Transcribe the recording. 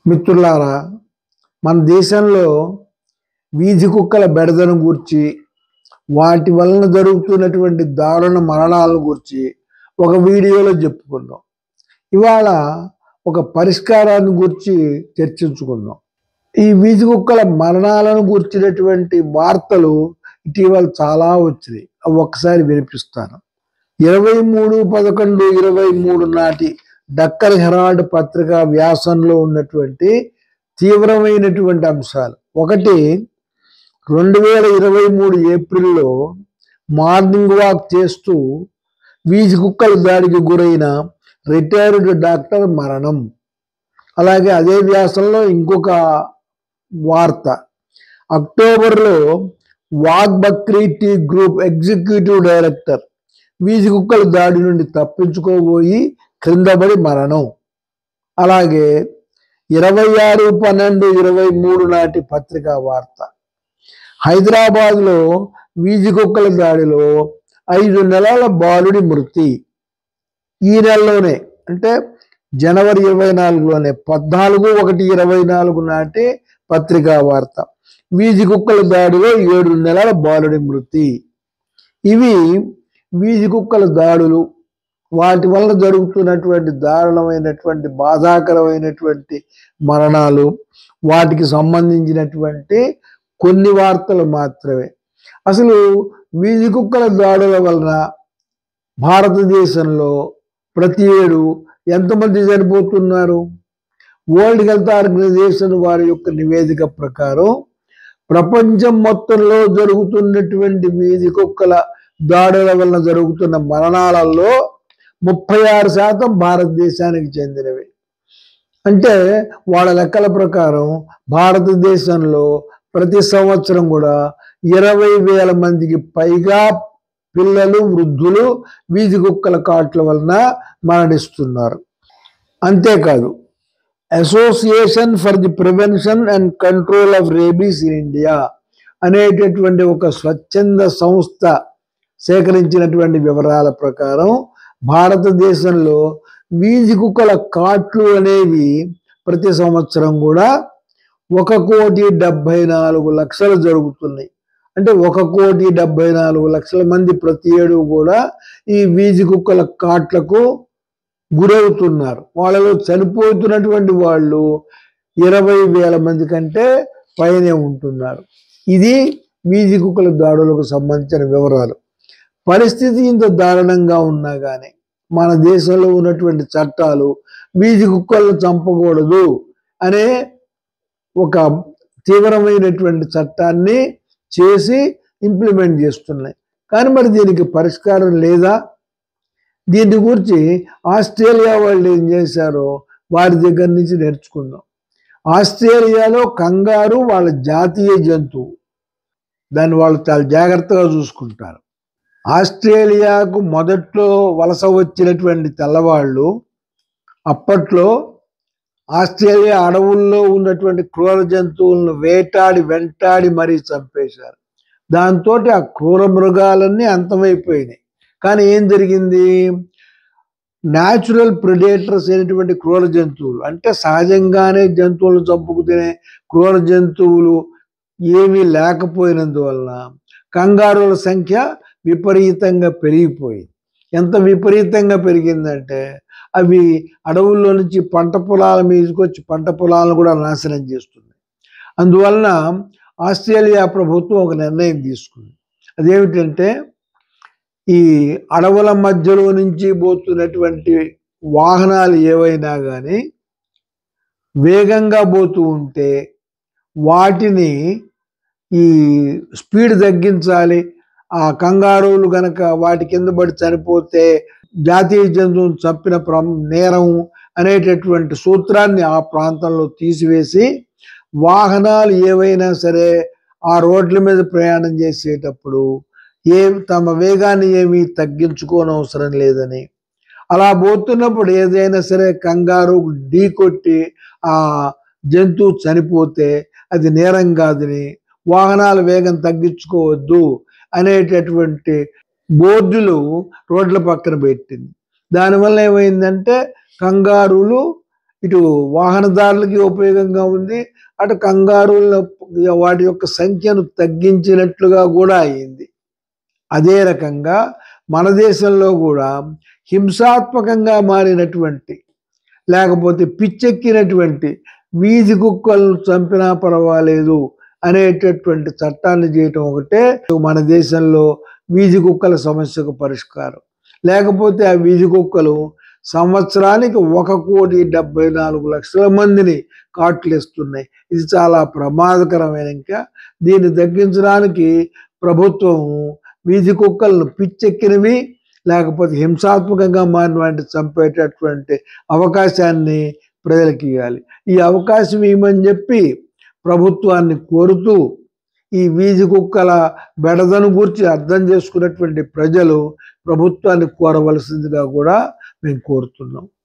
మిత్రులారా, మన దేశంలో వీధి కుక్కల బెడదను గూర్చి, వాటి వలన జరుగుతున్నటువంటి దారుణ మరణాలను గూర్చి ఒక వీడియోలో చెప్పుకుందాం. ఇవాళ ఒక పరిష్కారాన్ని గూర్చి చర్చించుకుందాం. ఈ వీధి కుక్కల మరణాలను గూర్చినటువంటి వార్తలు ఇటీవల చాలా వచ్చినాయి. అవి ఒక్కసారి వినిపిస్తాను. 23/11/23 నాటి డక్కన్ హెరాల్డ్ పత్రికా వ్యాసంలో ఉన్నటువంటి తీవ్రమైనటువంటి అంశాలు. ఒకటి, 2023 ఏప్రిల్లో మార్నింగ్ వాక్ చేస్తూ వీధి కుక్కల దాడికి గురైన రిటైర్డ్ డాక్టర్ మరణం. అలాగే అదే వ్యాసంలో ఇంకొక వార్త, అక్టోబర్లో Wagh Bakri tea group executive director వీధి కుక్కల దాడి నుండి తప్పించుకోబోయి క్రిందపడి మరణం. అలాగే 26/12/23 నాటి పత్రికా వార్త, హైదరాబాద్లో వీధి కుక్కల దాడిలో 5 నెలల బాలుడి మృతి. ఈ నెలలోనే, అంటే జనవరి 24లోనే, 14/1/24 నాటి పత్రికా వార్త, వీధి కుక్కల దాడిలో 7 నెలల బాలుడి మృతి. ఇవి వీధి కుక్కల దాడులు, వాటి వలన జరుగుతున్నటువంటి దారుణమైనటువంటి బాధాకరమైనటువంటి మరణాలు, వాటికి సంబంధించినటువంటి కొన్ని వార్తలు మాత్రమే. అసలు వీధి కుక్కల దాడుల వలన భారతదేశంలో ప్రతి ఏడు ఎంతమంది చనిపోతున్నారు? వరల్డ్ హెల్త్ ఆర్గనైజేషన్ వారి యొక్క నివేదిక ప్రకారం ప్రపంచం మొత్తంలో జరుగుతున్నటువంటి వీధి కుక్కల దాడుల వలన జరుగుతున్న మరణాలలో 36% భారతదేశానికి చెందినవి. అంటే వాళ్ళ లెక్కల ప్రకారం భారతదేశంలో ప్రతి సంవత్సరం కూడా 20,000 మందికి పైగా పిల్లలు, వృద్ధులు వీధి కుక్కల కాట్ల వలన మరణిస్తున్నారు. అంతేకాదు, association for the prevention and control of rabies in India అనేటటువంటి ఒక స్వచ్ఛంద సంస్థ సేకరించినటువంటి వివరాల ప్రకారం భారతదేశంలో వీధి కుక్కల కాట్లు అనేవి ప్రతి సంవత్సరం కూడా 1,74,00,000 జరుగుతున్నాయి. అంటే 1,74,00,000 మంది ప్రతి ఏడు కూడా ఈ వీధి కుక్కల కాట్లకు గురవుతున్నారు. వాళ్ళలో చనిపోతున్నటువంటి వాళ్ళు 20,000 మంది కంటే పైనే ఉంటున్నారు. ఇది వీధి కుక్కల దాడులకు సంబంధించిన వివరాలు. పరిస్థితి ఇంత దారుణంగా ఉన్నా కానీ మన దేశంలో ఉన్నటువంటి చట్టాలు వీధి కుక్కలను చంపకూడదు అనే ఒక తీవ్రమైనటువంటి చట్టాన్ని చేసి ఇంప్లిమెంట్ చేస్తున్నాయి. కానీ మరి దీనికి పరిష్కారం లేదా? దీని గురించి ఆస్ట్రేలియా వాళ్ళు ఏం చేశారో వారి దగ్గర నుంచి నేర్చుకుందాం. ఆస్ట్రేలియాలో కంగారు వాళ్ళ జాతీయ జంతువు. దాన్ని వాళ్ళు చాలా జాగ్రత్తగా చూసుకుంటారు. ఆస్ట్రేలియాకు మొదట్లో వలస వచ్చినటువంటి తెల్లవాళ్ళు అప్పట్లో ఆస్ట్రేలియా అడవుల్లో ఉన్నటువంటి క్రూర జంతువులను వెంటాడి మరీ చంపేశారు. దాంతో ఆ క్రూర మృగాలన్నీ అంతమైపోయినాయి. కానీ ఏం జరిగింది? న్యాచురల్ ప్రెడేటర్స్ అయినటువంటి క్రూర జంతువులు, అంటే సహజంగానే జంతువులను చంపుకు తినే క్రూర జంతువులు ఏమీ లేకపోయినందువలన కంగారుల సంఖ్య విపరీతంగా పెరిగిపోయింది. ఎంత విపరీతంగా పెరిగిందంటే అవి అడవుల్లో నుంచి పంట పొలాల మీదకి వచ్చి పంట పొలాలను కూడా నాశనం చేస్తుంది. అందువలన ఆస్ట్రేలియా ప్రభుత్వం ఒక నిర్ణయం తీసుకుంది. అదేమిటంటే, ఈ అడవుల మధ్యలో నుంచి పోతున్నటువంటి వాహనాలు ఏవైనా కానీ వేగంగా పోతూ ఉంటే వాటిని ఈ స్పీడ్ తగ్గించాలి. ఆ కంగారులు గనక వాటి కింద పడి చనిపోతే జాతీయ జంతువును చంపిన నేరం అనేటటువంటి సూత్రాన్ని ఆ ప్రాంతంలో తీసివేసి వాహనాలు ఏవైనా సరే ఆ రోడ్ల మీద ప్రయాణం చేసేటప్పుడు తమ వేగాన్ని ఏమీ తగ్గించుకోనవసరం లేదని, అలా పోతున్నప్పుడు ఏదైనా సరే కంగారు ఢీకొట్టి ఆ జంతువు చనిపోతే అది నేరం కాదని, వాహనాల వేగం తగ్గించుకోవద్దు అనేటటువంటి బోర్డులు రోడ్ల పక్కన పెట్టింది. దానివల్ల ఏమైందంటే కంగారులు ఇటు వాహనదారులకి ఉపయోగంగా ఉంది, అటు కంగారుల వాటి యొక్క సంఖ్యను తగ్గించినట్లుగా కూడా అయింది. అదే రకంగా మన దేశంలో కూడా హింసాత్మకంగా మారినటువంటి లేకపోతే పిచ్చెక్కినటువంటి వీధి కుక్కలను చంపినా పర్వాలేదు అనేటటువంటి చట్టాన్ని చేయటం ఒకటే మన దేశంలో వీధి కుక్కల సమస్యకు పరిష్కారం. లేకపోతే ఆ వీధి కుక్కలు సంవత్సరానికి 1,74,00,000 మందిని కాట్లేస్తున్నాయి. ఇది చాలా ప్రమాదకరమైన. ఇంకా దీన్ని తగ్గించడానికి ప్రభుత్వం వీధి కుక్కలను పిచ్చెక్కినవి లేకపోతే హింసాత్మకంగా మారినటువంటి చంపేటటువంటి అవకాశాన్ని ప్రజలకు ఇవ్వాలి. ఈ అవకాశం ఇవ్వమని చెప్పి ప్రభుత్వాన్ని కోరుతూ ఈ వీధి కుక్కల బెడదను గురించి అర్థం చేసుకున్నటువంటి ప్రజలు ప్రభుత్వాన్ని కోరవలసిందిగా కూడా మేము కోరుతున్నాం.